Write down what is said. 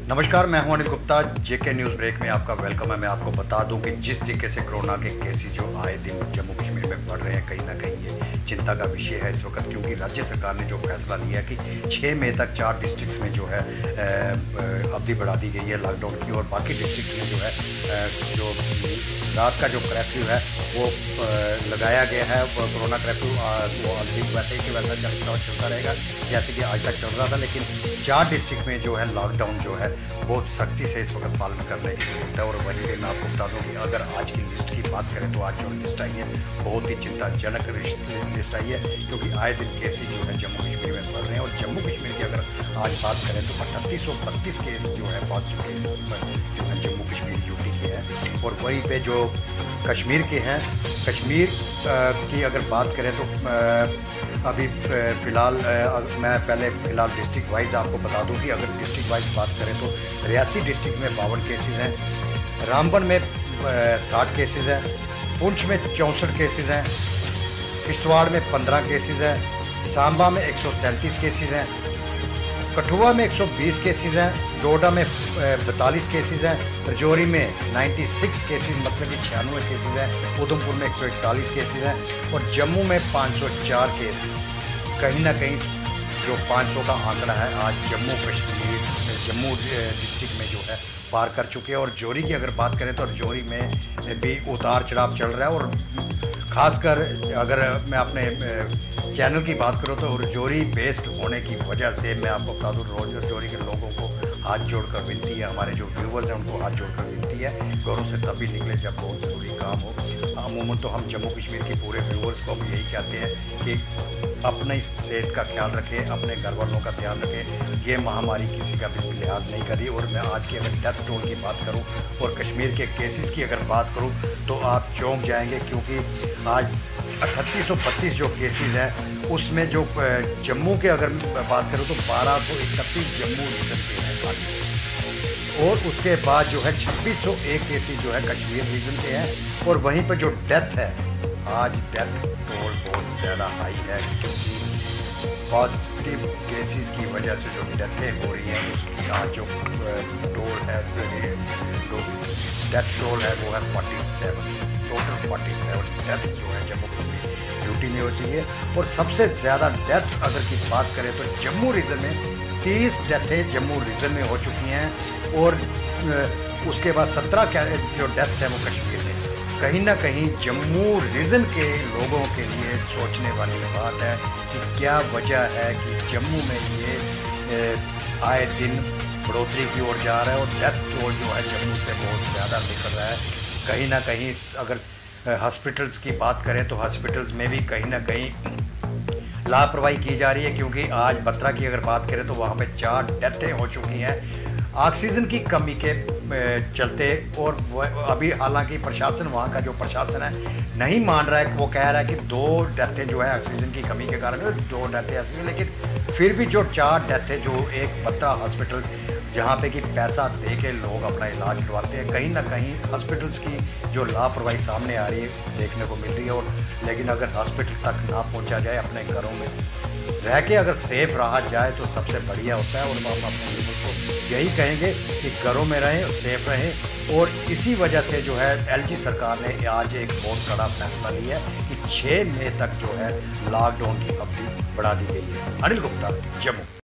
नमस्कार, मैं हूं Anil Gupta. JK news break में आपका वेलकम है। मैं आपको बता दूं कि जिस तरीके से कोरोना के केसेस जो आए दिन जम्मू कश्मीर में बढ़ रहे हैं, कहीं ना कहीं ये चिंता का विषय है इस वक्त, क्योंकि राज्य सरकार ने जो फैसला लिया है कि 6 मई तक 4 डिस्ट्रिक्ट्स में जो है अवधि बढ़ा दी गई है लॉकडाउन की, और बाकी डिस्ट्रिक्ट में जो है जो रात का जो कर्फ्यू है वो लगाया गया है। कोरोना कर्फ्यू वो वैसे ही कि वैसा चलता रहेगा जैसे कि आज तक चल रहा था, लेकिन 4 डिस्ट्रिक्ट में जो है लॉकडाउन जो है बहुत सख्ती से इस वक्त पालन करने की जरूरत है। और वहीं पे मैं आपको बता दूँ कि अगर आज की लिस्ट की बात करें तो आज जो लिस्ट आई है बहुत ही चिंताजनक लिस्ट आई है, क्योंकि आए दिन केसेस जो है जम्मू कश्मीर में बढ़ रहे हैं। और जम्मू कश्मीर की अगर आज बात करें तो 3832 केस जो है पॉजिटिव केस जो है जम्मू कश्मीर यूटी के हैं। और वहीं पे जो कश्मीर के हैं, कश्मीर की अगर बात करें तो अभी फ़िलहाल मैं पहले फ़िलहाल डिस्ट्रिक्ट वाइज आपको बता दूं कि अगर डिस्ट्रिक्ट वाइज बात करें तो रियासी डिस्ट्रिक्ट में 52 केसेस हैं, रामबन में 60 केसेस हैं, पुंछ में 64 केसेस हैं, किश्तवाड़ में 15 केसेस हैं, सांबा में 137 केसेस हैं, कठुआ में 120 केसेस हैं, डोडा में 42 केसेस हैं, रजौरी में 96 केसेस मतलब कि 96 केसेस हैं, उधमपुर में 141 केसेस हैं, और जम्मू में 504 केस। कहीं ना कहीं जो 500 का आंकड़ा है आज जम्मू डिस्ट्रिक्ट में जो है पार कर चुके हैं। और रजौरी की अगर बात करें तो रजौरी में भी उतार चढ़ाव चल रहा है। और ख़ासकर अगर मैं अपने चैनल की बात करूँ तो रजौरी बेस्ड होने की वजह से मैं आपको बता दूँ, रजौरी के लोगों को हाथ जोड़कर विनती है, हमारे जो व्यूवर्स हैं उनको हाथ जोड़कर विनती है, घरों से तभी निकले जब बहुत ज़रूरी काम हो। अमूमन तो हम जम्मू कश्मीर के पूरे व्यूवर्स को हम यही कहते हैं कि अपनी सेहत का ख्याल रखें, अपने घर वालों का ध्यान रखें। ये महामारी किसी का भी लिहाज नहीं करी। और मैं आज की अगर डेथ टोल की बात करूं और कश्मीर के केसेस की अगर बात करूं तो आप चौंक जाएंगे, क्योंकि आज 3832 जो केसेस हैं उसमें जो जम्मू के अगर बात करूं तो 1231 जम्मू रीजन के हैं खाली, और उसके बाद जो है 2601 केसेस जो है कश्मीर रीजन के हैं। और वहीं पर जो डेथ है आज डेथ टोल बहुत ज़्यादा हाई है, क्योंकि पॉजिटिव केसेस की वजह से जो डेथें हो रही हैं उसकी आज जो टोल है डेथ टोल है वो है 47, टोटल 47 डेथ्स जो है जम्मू कश्मीर यूटी में हो चाहिए। और सबसे ज़्यादा डेथ अगर की बात करें तो जम्मू रीजन में 30 डेथें जम्मू रीजन में हो चुकी हैं, और उसके बाद 17 जो डेथ्स हैं वो कश्मीर में। कहीं ना कहीं जम्मू रीजन के लोगों के लिए सोचने वाली बात है कि क्या वजह है कि जम्मू में ये आए दिन बढ़ोतरी की ओर जा रहा है, और डेथ टोल जो है जम्मू से बहुत ज़्यादा निकल रहा है। कहीं ना कहीं अगर हॉस्पिटल्स की बात करें तो हॉस्पिटल्स में भी कहीं ना कहीं लापरवाही की जा रही है, क्योंकि आज बत्रा की अगर बात करें तो वहाँ पे 4 डेथें हो चुकी हैं ऑक्सीजन की कमी के चलते। और अभी हालांकि प्रशासन, वहाँ का जो प्रशासन है नहीं मान रहा है, वो कह रहा है कि 2 डेथें जो है ऑक्सीजन की कमी के कारण 2 डेथें ऐसी हैं, लेकिन फिर भी जो 4 डेथें जो एक बत्रा हॉस्पिटल जहाँ पे कि पैसा दे के लोग अपना इलाज करवाते हैं, कहीं ना कहीं हॉस्पिटल्स की जो लापरवाही सामने आ रही है देखने को मिल रही है। और लेकिन अगर हॉस्पिटल तक ना पहुँचा जाए, अपने घरों में रह के अगर सेफ रहा जाए तो सबसे बढ़िया होता है। और हम अपने लोगों को यही कहेंगे कि घरों में रहें, सेफ रहें। और इसी वजह से जो है एलजी सरकार ने आज एक बहुत बड़ा फैसला लिया है कि 6 मई तक जो है लॉकडाउन की अवधि बढ़ा दी गई है। अनिल गुप्ता, जम्मू।